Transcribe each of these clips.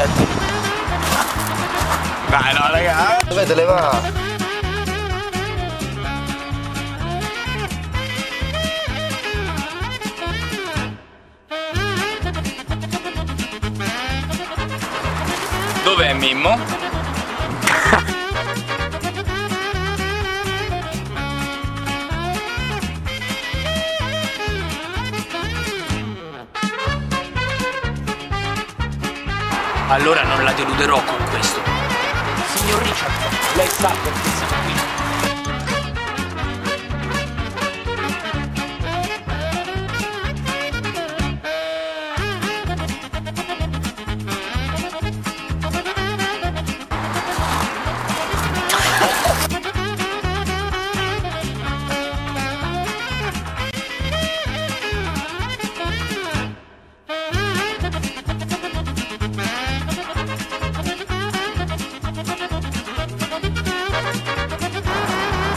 Dai, no, raga. Dove te le va? Dov'è Mimmo? Allora non la deluderò con questo. Signor Richard, lei sa perché siamo qui.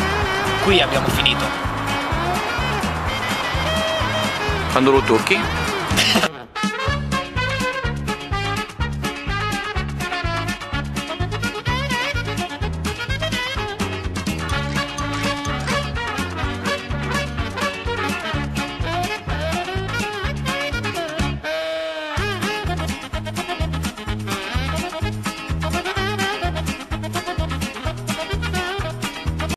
Qui abbiamo finito. Quando lo tocchi?